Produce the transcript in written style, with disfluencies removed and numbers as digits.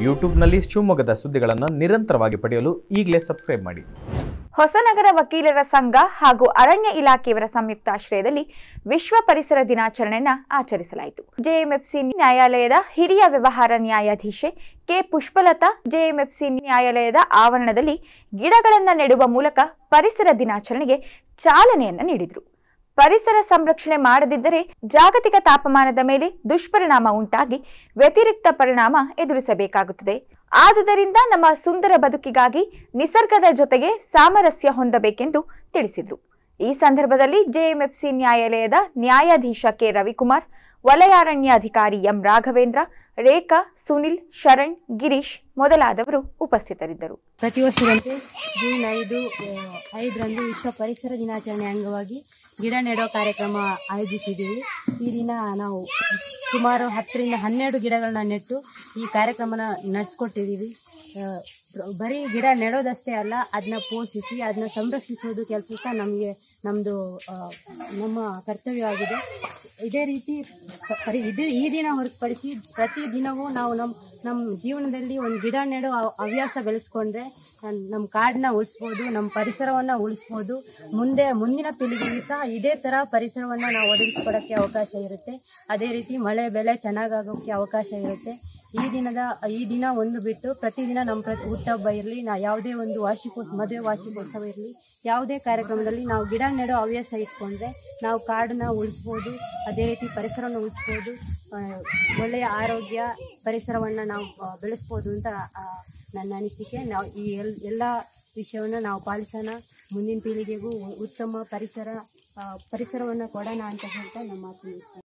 ಯೂಟ್ಯೂಬ್ನಲ್ಲಿ ಶಿವಮೊಗ್ಗದ ಸುದ್ದಿಗಳನ್ನು ನಿರಂತರವಾಗಿ ಪಡೆಯಲು ಈಗಲೇ ಸಬ್ಸ್ಕ್ರೈಬ್ ಮಾಡಿ. ಹೊಸನಗರ ವಕೀಲರ ಸಂಘ ಹಾಗೂ ಅರಣ್ಯ ಇಲಾಖೆಯವರ ಸಂಯುಕ್ತಾಶ್ರಯದಲ್ಲಿ ವಿಶ್ವ ಪರಿಸರ ದಿನಾಚರಣೆಯನ್ನು ಆಚರಿಸಲಾಯಿತು. ಜೆಎಂಎಫ್ಸಿ ನ್ಯಾಯಾಲಯದ ಹಿರಿಯ ವ್ಯವಹಾರ ನ್ಯಾಯಾಧೀಶೆ ಕೆ ಪುಷ್ಪಲತಾ ಜೆಎಂಎಫ್ಸಿ ನ್ಯಾಯಾಲಯದ ಆವರಣದಲ್ಲಿ ಗಿಡಗಳನ್ನು ನೆಡುವ ಮೂಲಕ ಪರಿಸರ ದಿನಾಚರಣೆಗೆ ಚಾಲನೆಯನ್ನು ನೀಡಿದರು. ಪರಿಸರ ಸಂರಕ್ಷಣೆ ಮಾಡದಿದ್ದರೆ ಜಾಗತಿಕ ತಾಪಮಾನದ ಮೇಲೆ ದುಷ್ಪರಿಣಾಮ ಉಂಟಾಗಿ ವ್ಯತಿರಿಕ್ತ ಪರಿಣಾಮ ಎದುರಿಸಬೇಕಾಗುತ್ತದೆ. ಆದುದರಿಂದ ನಮ್ಮ ಸುಂದರ ಬದುಕಿಗಾಗಿ ನಿಸರ್ಗದ ಜೊತೆಗೆ ಸಾಮರಸ್ಯ ಹೊಂದಬೇಕೆಂದು ತಿಳಿಸಿದರು. ಈ ಸಂದರ್ಭದಲ್ಲಿ ಜೆಎಂಎಫ್ಸಿ ನ್ಯಾಯಾಲಯದ ನ್ಯಾಯಾಧೀಶ ಕೆ ರವಿಕುಮಾರ್, ವಲಯಾರಣ್ಯಾಧಿಕಾರಿ ಎಂ ರಾಘವೇಂದ್ರ, ರೇಖಾ, ಸುನಿಲ್, ಶರಣ್, ಗಿರೀಶ್ ಮೊದಲಾದವರು ಉಪಸ್ಥಿತರಿದ್ದರು. ಪ್ರತಿ ವರ್ಷದಂತೆ ಜೂನ್ 5ರಂದು ವಿಶ್ವ ಪರಿಸರ ದಿನಾಚರಣೆ ಅಂಗವಾಗಿ ಗಿಡ ನೆಡೋ ಕಾರ್ಯಕ್ರಮ ಆಯೋಜಿಸಿದ್ದೀವಿ. ಈ ದಿನ ನಾವು ಸುಮಾರು 10ರಿಂದ 12 ಗಿಡಗಳನ್ನ ನೆಟ್ಟು ಈ ಕಾರ್ಯಕ್ರಮನ ನಡೆಸ್ಕೊಟ್ಟಿದ್ದೀವಿ. ಬರೀ ಗಿಡ ನೆಡೋದಷ್ಟೇ ಅಲ್ಲ, ಅದನ್ನ ಪೋಷಿಸಿ ಅದನ್ನ ಸಂರಕ್ಷಿಸೋದು ಕೆಲಸ ಸಹ ನಮ್ಮ ಕರ್ತವ್ಯವಾಗಿದೆ. ಇದೇ ರೀತಿ ಈ ದಿನ ಹೊರತುಪಡಿಸಿ ಪ್ರತಿ ದಿನವೂ ನಾವು ನಮ್ಮ ಜೀವನದಲ್ಲಿ ಒಂದು ಗಿಡ ನೆಡೋ ಹವ್ಯಾಸ ಬೆಳೆಸ್ಕೊಂಡ್ರೆ ನಮ್ಮ ಕಾಡನ್ನ ಉಳಿಸ್ಬೋದು, ನಮ್ಮ ಪರಿಸರವನ್ನು ಉಳಿಸ್ಬೋದು. ಮುಂದಿನ ಪೀಳಿಗೆಗೆ ಸಹ ಇದೇ ಥರ ಪರಿಸರವನ್ನು ನಾವು ಒದಗಿಸ್ಕೊಡೋಕ್ಕೆ ಅವಕಾಶ ಇರುತ್ತೆ. ಅದೇ ರೀತಿ ಮಳೆ ಬೆಳೆ ಚೆನ್ನಾಗಾಗೋಕ್ಕೆ ಅವಕಾಶ ಇರುತ್ತೆ. ಈ ದಿನ ಒಂದು ಬಿಟ್ಟು ಪ್ರತಿದಿನ ನಮ್ಮ ಹುಟ್ಟಹಬ್ಬ ಇರಲಿ, ಯಾವುದೇ ಒಂದು ಮದುವೆ ವಾರ್ಷಿಕೋತ್ಸವ ಇರಲಿ, ಯಾವುದೇ ಕಾರ್ಯಕ್ರಮದಲ್ಲಿ ನಾವು ಗಿಡ ನೆಡೋ ಹವ್ಯಾಸ ಇಟ್ಕೊಂಡ್ರೆ ನಾವು ಕಾಡನ್ನ ಉಳಿಸ್ಬೋದು. ಅದೇ ರೀತಿ ಪರಿಸರವನ್ನು ಉಳಿಸ್ಬೋದು. ಒಳ್ಳೆಯ ಆರೋಗ್ಯ ಪರಿಸರವನ್ನು ನಾವು ಬೆಳೆಸ್ಬೋದು ಅಂತ ನನ್ನ ಅನಿಸಿಕೆ. ನಾವು ಈ ಎಲ್ಲ ವಿಷಯವನ್ನು ನಾವು ಪಾಲಿಸೋಣ, ಮುಂದಿನ ಪೀಳಿಗೆಗೂ ಉತ್ತಮ ಪರಿಸರವನ್ನು ಕೊಡೋಣ ಅಂತ ಹೇಳ್ತಾ ನಮ್ಮ ಮಾತು ಮುಗಿಸ್ತೇನೆ.